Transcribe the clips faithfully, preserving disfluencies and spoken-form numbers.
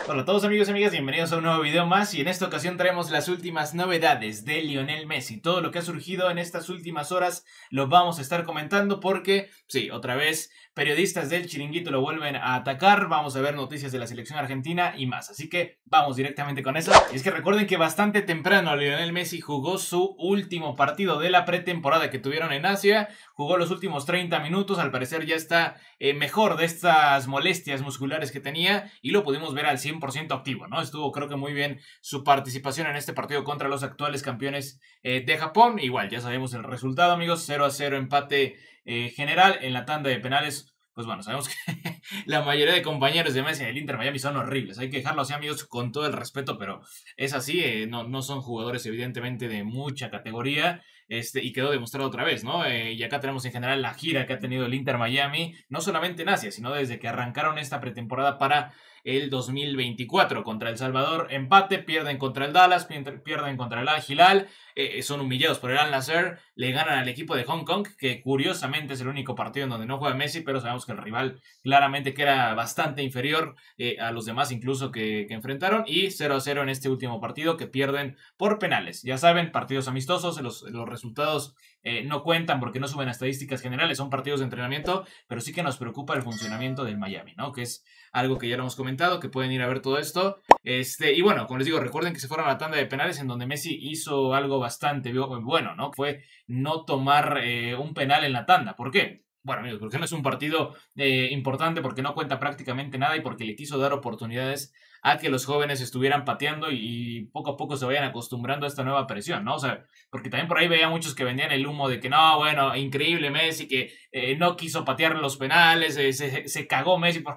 Hola a todos amigos y amigas, bienvenidos a un nuevo video más y en esta ocasión traemos las últimas novedades de Lionel Messi. Todo lo que ha surgido en estas últimas horas lo vamos a estar comentando porque, sí, otra vez periodistas del Chiringuito lo vuelven a atacar. Vamos a ver noticias de la selección argentina y más, así que vamos directamente con eso. Y es que recuerden que bastante temprano Lionel Messi jugó su último partido de la pretemporada que tuvieron en Asia. Jugó los últimos treinta minutos, al parecer ya está eh, mejor de estas molestias musculares que tenía y lo pudimos ver al cien por ciento activo, ¿no? Estuvo creo que muy bien su participación en este partido contra los actuales campeones eh, de Japón. Igual, ya sabemos el resultado, amigos, cero a cero empate eh, general en la tanda de penales. Pues bueno, sabemos que la mayoría de compañeros de Messi en el Inter Miami son horribles. Hay que dejarlo así, amigos, con todo el respeto, pero es así. Eh, no, no son jugadores, evidentemente, de mucha categoría. Este, y quedó demostrado otra vez, ¿no? Eh, y acá tenemos en general la gira que ha tenido el Inter Miami, no solamente en Asia, sino desde que arrancaron esta pretemporada para el dos mil veinticuatro. Contra El Salvador, empate, pierden contra el Dallas, pierden contra el Al Hilal, eh, son humillados por el Al Nassr, le ganan al equipo de Hong Kong, que curiosamente es el único partido en donde no juega Messi, pero sabemos que el rival claramente que era bastante inferior eh, a los demás incluso que, que enfrentaron, y cero a cero en este último partido que pierden por penales. Ya saben, partidos amistosos, los, los resultados eh, no cuentan porque no suben a estadísticas generales, son partidos de entrenamiento, pero sí que nos preocupa el funcionamiento del Miami, ¿no? Que es algo que ya lo hemos comentado, que pueden ir a ver todo esto. Este, y bueno, como les digo, recuerden que se fueron a la tanda de penales en donde Messi hizo algo bastante bueno, ¿no? Fue no tomar eh, un penal en la tanda. ¿Por qué? Bueno, amigos, porque no es un partido eh, importante, porque no cuenta prácticamente nada y porque le quiso dar oportunidades a que los jóvenes estuvieran pateando y, y poco a poco se vayan acostumbrando a esta nueva presión, ¿no? O sea, porque también por ahí veía muchos que vendían el humo de que no, bueno, increíble Messi, que eh, no quiso patear los penales, eh, se, se cagó Messi por...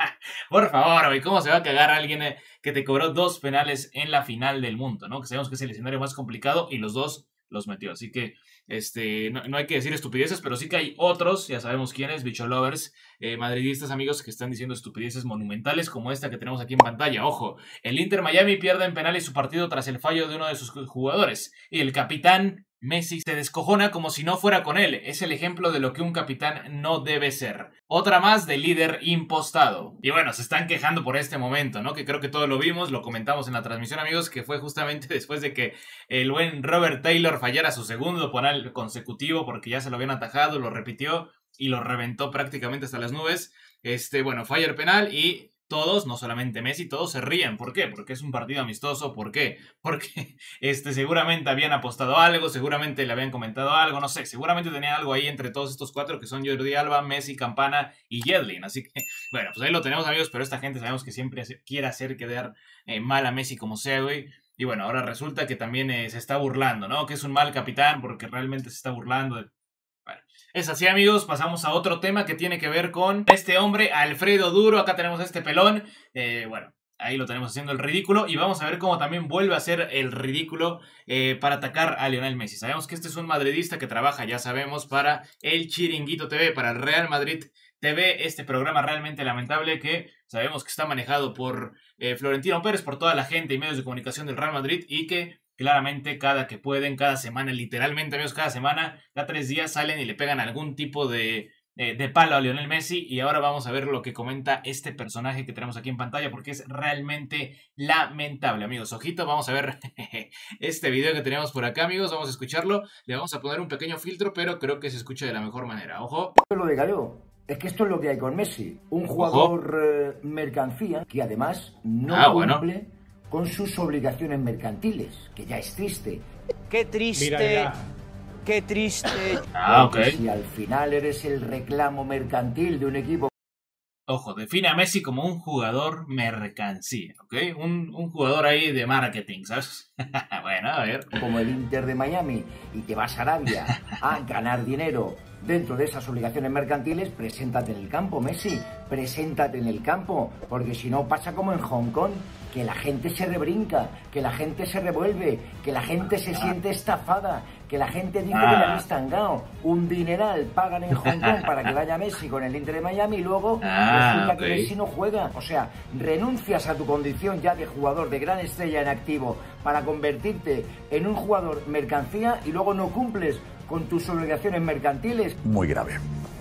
Por favor, güey, ¿cómo se va a cagar a alguien eh, que te cobró dos penales en la final del mundo, ¿no? Que sabemos que es el escenario más complicado y los dos los metió. Así que este, no, no hay que decir estupideces, pero sí que hay otros, ya sabemos quiénes, bicho lovers, eh, madridistas, amigos, que están diciendo estupideces monumentales como esta que tenemos aquí en pantalla. Ojo, el Inter Miami pierde en penales su partido tras el fallo de uno de sus jugadores y el capitán Messi se descojona como si no fuera con él. Es el ejemplo de lo que un capitán no debe ser. Otra más de líder impostado. Y bueno, se están quejando por este momento, ¿no? Que creo que todos lo vimos, lo comentamos en la transmisión, amigos, que fue justamente después de que el buen Robert Taylor fallara su segundo penal consecutivo porque ya se lo habían atajado, lo repitió y lo reventó prácticamente hasta las nubes. Este, bueno, falla el penal y... todos, no solamente Messi, todos se ríen. ¿Por qué? Porque es un partido amistoso. ¿Por qué? Porque este, seguramente habían apostado algo, seguramente le habían comentado algo, no sé, seguramente tenían algo ahí entre todos estos cuatro que son Jordi Alba, Messi, Campana y Yedlin. Así que, bueno, pues ahí lo tenemos, amigos, pero esta gente sabemos que siempre quiere hacer quedar eh, mal a Messi como sea, güey. Y bueno, ahora resulta que también eh, se está burlando, ¿no? Que es un mal capitán porque realmente se está burlando de... Bueno, es así, amigos, pasamos a otro tema que tiene que ver con este hombre, Alfredo Duro. Acá tenemos a este pelón, eh, bueno, ahí lo tenemos haciendo el ridículo y vamos a ver cómo también vuelve a hacer el ridículo eh, para atacar a Lionel Messi. Sabemos que este es un madridista que trabaja, ya sabemos, para el Chiringuito T V, para el Real Madrid T V, este programa realmente lamentable que sabemos que está manejado por eh, Florentino Pérez, por toda la gente y medios de comunicación del Real Madrid y que... claramente cada que pueden, cada semana, literalmente, amigos, cada semana, cada tres días salen y le pegan algún tipo de, de, de palo a Lionel Messi. Y ahora vamos a ver lo que comenta este personaje que tenemos aquí en pantalla porque es realmente lamentable, amigos. Ojito, vamos a ver este video que tenemos por acá, amigos. Vamos a escucharlo. Le vamos a poner un pequeño filtro, pero creo que se escucha de la mejor manera. Ojo. Lo de Gallego. Es que esto es lo que hay con Messi. Un jugador eh, mercancía que además no ah, cumple... bueno. con sus obligaciones mercantiles, que ya es triste. Qué triste, Mira, mira. qué triste. Ah, ok. Si al final eres el reclamo mercantil de un equipo... Ojo, define a Messi como un jugador mercancía, ¿ok? Un, un jugador ahí de marketing, ¿sabes? Bueno, a ver. Como el Inter de Miami y te vas a Arabia a ganar dinero dentro de esas obligaciones mercantiles, preséntate en el campo, Messi, preséntate en el campo, porque si no pasa como en Hong Kong, que la gente se rebrinca, que la gente se revuelve, que la gente se siente estafada, que la gente dice que le han estangado un dineral, pagan en Hong Kong para que vaya Messi con el Inter de Miami y luego ah, resulta okay. que Messi no juega. O sea, renuncias a tu condición ya de jugador de gran estrella en activo para convertirte en un jugador mercancía y luego no cumples con tus obligaciones mercantiles. Muy grave.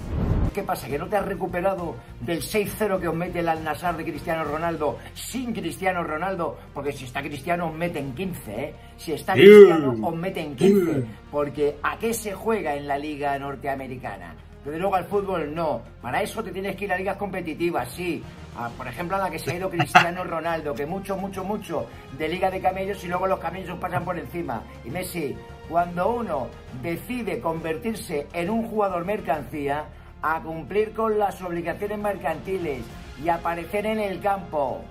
¿Qué pasa? ¿Que no te has recuperado del seis cero que os mete el Al-Nassr de Cristiano Ronaldo sin Cristiano Ronaldo? Porque si está Cristiano os meten quince, ¿eh? Si está Cristiano os meten quince. Porque ¿a qué se juega en la liga norteamericana? Desde luego al fútbol no. Para eso te tienes que ir a ligas competitivas, sí. A, por ejemplo, a la que se ha ido Cristiano Ronaldo, que mucho, mucho, mucho de liga de camellos y luego los camellos os pasan por encima. Y Messi, cuando uno decide convertirse en un jugador mercancía, a cumplir con las obligaciones mercantiles y aparecer en el campo.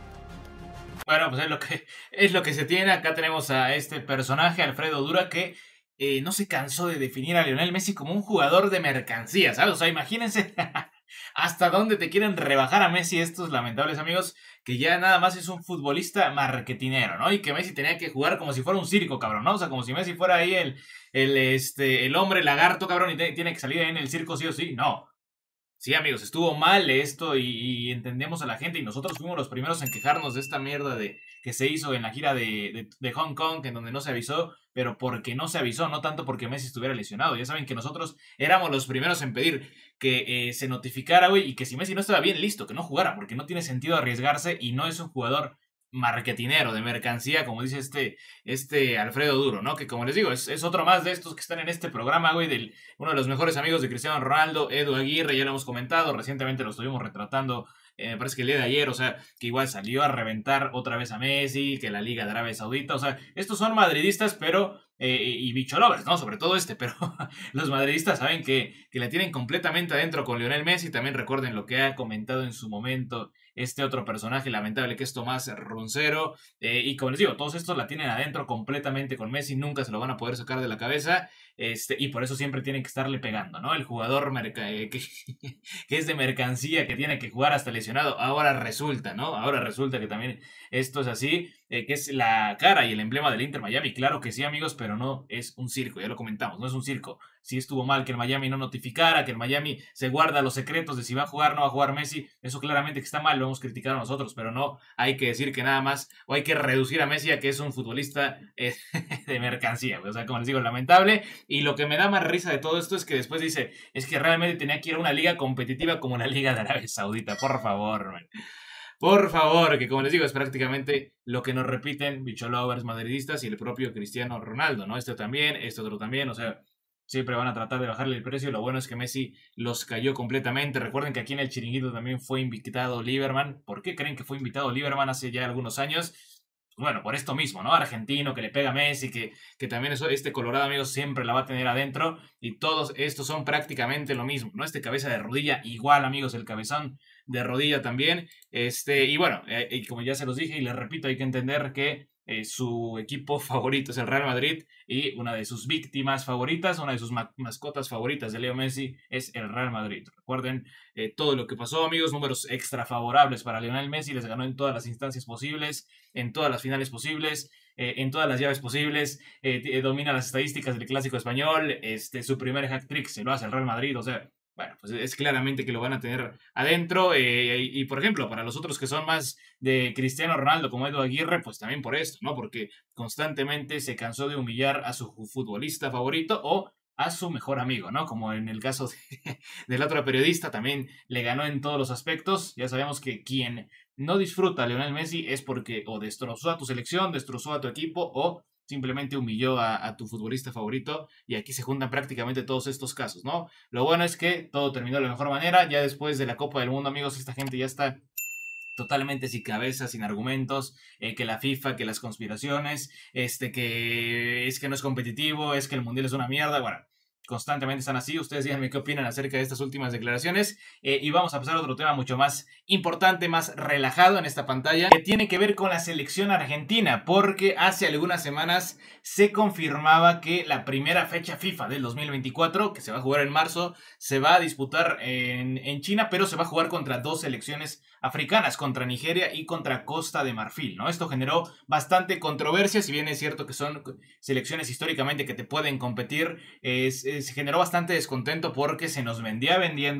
Bueno, pues es lo que, es lo que se tiene. Acá tenemos a este personaje, Alfredo Dura, que eh, no se cansó de definir a Lionel Messi como un jugador de mercancía, ¿sabes? O sea, imagínense hasta dónde te quieren rebajar a Messi estos lamentables amigos, que ya nada más es un futbolista marketinero, ¿no? Y que Messi tenía que jugar como si fuera un circo, cabrón, ¿no? O sea, como si Messi fuera ahí el, el, este, el hombre lagarto, cabrón, y te, tiene que salir ahí en el circo sí o sí. No. Sí, amigos, estuvo mal esto y, y entendemos a la gente y nosotros fuimos los primeros en quejarnos de esta mierda de que se hizo en la gira de, de, de Hong Kong, en donde no se avisó, pero porque no se avisó, no tanto porque Messi estuviera lesionado. Ya saben que nosotros éramos los primeros en pedir que eh, se notificara, güey, y que si Messi no estaba bien, listo, que no jugara, porque no tiene sentido arriesgarse y no es un jugador marketinero, de mercancía, como dice este, este Alfredo Duro, ¿no? Que como les digo, es, es otro más de estos que están en este programa, güey, del uno de los mejores amigos de Cristiano Ronaldo, Edu Aguirre, ya lo hemos comentado, recientemente lo estuvimos retratando, eh, me parece que el día de ayer, o sea, que igual salió a reventar otra vez a Messi, que la Liga de Arabia Saudita, o sea, estos son madridistas, pero, eh, y bicho lovers, ¿no? Sobre todo este, pero los madridistas saben que, que la tienen completamente adentro con Lionel Messi, también recuerden lo que ha comentado en su momento este otro personaje lamentable que es Tomás Roncero, eh, y como les digo, todos estos la tienen adentro completamente con Messi, nunca se lo van a poder sacar de la cabeza, este, y por eso siempre tienen que estarle pegando, ¿no? El jugador merca eh, que, que es de mercancía, que tiene que jugar hasta lesionado, ahora resulta, ¿no? Ahora resulta que también esto es así, eh, que es la cara y el emblema del Inter Miami, claro que sí, amigos, pero no es un circo, ya lo comentamos, no es un circo. Sí estuvo mal que el Miami no notificara, que el Miami se guarda los secretos de si va a jugar o no va a jugar Messi, eso claramente que está mal, lo hemos criticado nosotros, pero no hay que decir que nada más, o hay que reducir a Messi a que es un futbolista eh, de mercancía, o sea, como les digo, lamentable, y lo que me da más risa de todo esto es que después dice, es que realmente tenía que ir a una liga competitiva como la Liga de Arabia Saudita, por favor, man. Por favor, que como les digo, es prácticamente lo que nos repiten bicholovers madridistas y el propio Cristiano Ronaldo, ¿no? Este también, este otro también, o sea, siempre van a tratar de bajarle el precio. Lo bueno es que Messi los cayó completamente. Recuerden que aquí en el Chiringuito también fue invitado Lieberman. ¿Por qué creen que fue invitado Lieberman hace ya algunos años? Bueno, por esto mismo, ¿no? Argentino, que le pega a Messi, que, que también eso, este Colorado, amigos, siempre la va a tener adentro. Y todos estos son prácticamente lo mismo, ¿no? Este cabeza de rodilla, igual, amigos, el cabezón de rodilla también. Este, y bueno, eh, y como ya se los dije y les repito, hay que entender que Eh, su equipo favorito es el Real Madrid y una de sus víctimas favoritas, una de sus ma mascotas favoritas de Leo Messi es el Real Madrid. Recuerden eh, todo lo que pasó, amigos, números extra favorables para Lionel Messi, les ganó en todas las instancias posibles, en todas las finales posibles, eh, en todas las llaves posibles, eh, domina las estadísticas del Clásico Español, este, su primer hat-trick se lo hace el Real Madrid, o sea, bueno, pues es claramente que lo van a tener adentro eh, y, y, por ejemplo, para los otros que son más de Cristiano Ronaldo como Edu Aguirre, pues también por esto, ¿no? Porque constantemente se cansó de humillar a su futbolista favorito o a su mejor amigo, ¿no? Como en el caso de, del otro periodista, también le ganó en todos los aspectos. Ya sabemos que quien no disfruta a Lionel Messi es porque o destrozó a tu selección, destrozó a tu equipo o simplemente humilló a, a tu futbolista favorito y aquí se juntan prácticamente todos estos casos, ¿no? Lo bueno es que todo terminó de la mejor manera, ya después de la Copa del Mundo, amigos, esta gente ya está totalmente sin cabeza, sin argumentos, eh, que la FIFA, que las conspiraciones, este, que es que no es competitivo, es que el Mundial es una mierda, bueno, constantemente están así. Ustedes díganme qué opinan acerca de estas últimas declaraciones eh, y vamos a pasar a otro tema mucho más importante, más relajado en esta pantalla, que tiene que ver con la selección argentina, porque hace algunas semanas se confirmaba que la primera fecha FIFA del dos mil veinticuatro, que se va a jugar en marzo, se va a disputar en, en China, pero se va a jugar contra dos selecciones africanas, contra Nigeria y contra Costa de Marfil, ¿no? Esto generó bastante controversia, si bien es cierto que son selecciones históricamente que te pueden competir, es, es, se generó bastante descontento porque se nos vendía vendiendo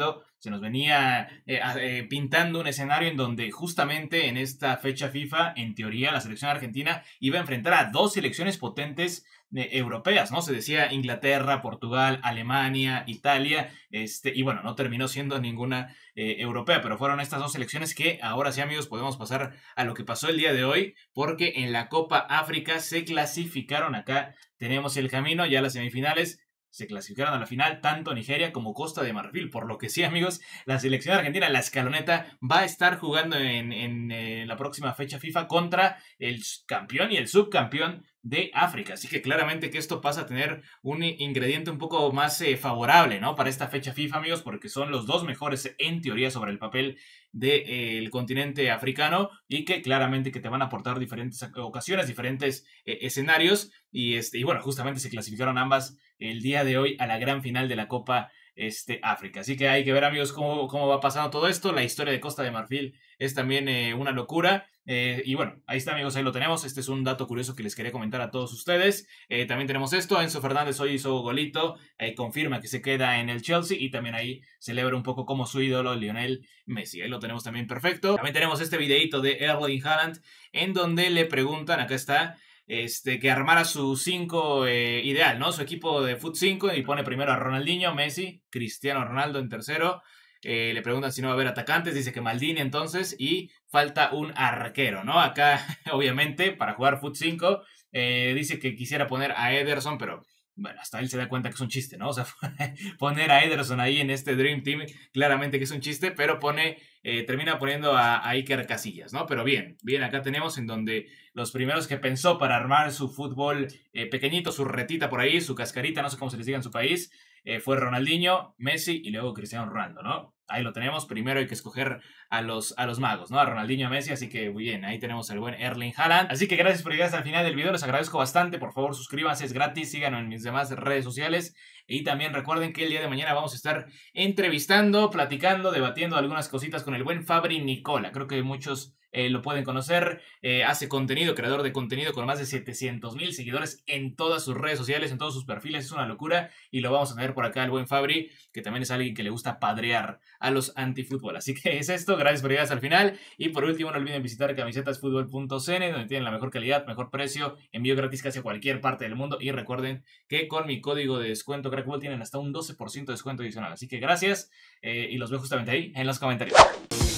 se nos venía eh, eh, pintando un escenario en donde justamente en esta fecha FIFA, en teoría, la selección argentina iba a enfrentar a dos selecciones potentes eh, europeas, ¿no? Se decía Inglaterra, Portugal, Alemania, Italia, este, y bueno, no terminó siendo ninguna eh, europea, pero fueron estas dos selecciones que ahora sí, amigos, podemos pasar a lo que pasó el día de hoy, porque en la Copa África se clasificaron acá, tenemos el camino ya a las semifinales. Se clasificaron a la final tanto Nigeria como Costa de Marfil, por lo que sí, amigos, la selección argentina, la escaloneta, va a estar jugando en, en, en la próxima fecha FIFA contra el campeón y el subcampeón de África. Así que claramente que esto pasa a tener un ingrediente un poco más eh, favorable, ¿no? Para esta fecha FIFA, amigos, porque son los dos mejores en teoría sobre el papel del de, eh, continente africano y que claramente que te van a aportar diferentes ocasiones, diferentes eh, escenarios y, este, y bueno, justamente se clasificaron ambas el día de hoy a la gran final de la Copa este, África. Así que hay que ver, amigos, cómo, cómo va pasando todo esto. La historia de Costa de Marfil es también eh, una locura. Eh, y bueno, ahí está, amigos, ahí lo tenemos. Este es un dato curioso que les quería comentar a todos ustedes. Eh, también tenemos esto. Enzo Fernández hoy hizo golito. Eh, confirma que se queda en el Chelsea. Y también ahí celebra un poco como su ídolo, Lionel Messi. Ahí lo tenemos también perfecto. También tenemos este videito de Erling Haaland en donde le preguntan, acá está, Este, que armara su cinco eh, ideal, ¿no? Su equipo de Fut cinco y pone primero a Ronaldinho, Messi, Cristiano Ronaldo en tercero. Eh, le preguntan si no va a haber atacantes, dice que Maldini entonces y falta un arquero, ¿no? Acá, obviamente, para jugar Fut cinco, eh, dice que quisiera poner a Ederson, pero bueno, hasta él se da cuenta que es un chiste, ¿no? O sea, poner a Ederson ahí en este Dream Team, claramente que es un chiste, pero pone, eh, termina poniendo a, a Iker Casillas, ¿no? Pero bien, bien, acá tenemos en donde los primeros que pensó para armar su fútbol eh, pequeñito, su retita por ahí, su cascarita, no sé cómo se les diga en su país, eh, fue Ronaldinho, Messi y luego Cristiano Ronaldo, ¿no? Ahí lo tenemos, primero hay que escoger a los, a los magos, ¿no? A Ronaldinho, a Messi, así que muy bien, ahí tenemos al buen Erling Haaland. Así que gracias por llegar hasta el final del video, les agradezco bastante, por favor suscríbanse, es gratis, síganme en mis demás redes sociales y también recuerden que el día de mañana vamos a estar entrevistando, platicando, debatiendo algunas cositas con el buen Fabri Nicola, creo que muchos eh, lo pueden conocer, eh, hace contenido, creador de contenido con más de setecientos mil seguidores en todas sus redes sociales, en todos sus perfiles, es una locura y lo vamos a tener por acá el buen Fabri, que también es alguien que le gusta padrear a los antifútbol. Así que es esto, gracias por llegar hasta el final. Y por último, no olviden visitar camisetasfutbol punto c n, donde tienen la mejor calidad, mejor precio, envío gratis casi a cualquier parte del mundo. Y recuerden que con mi código de descuento Crackball tienen hasta un doce por ciento de descuento adicional. Así que gracias eh, y los veo justamente ahí en los comentarios.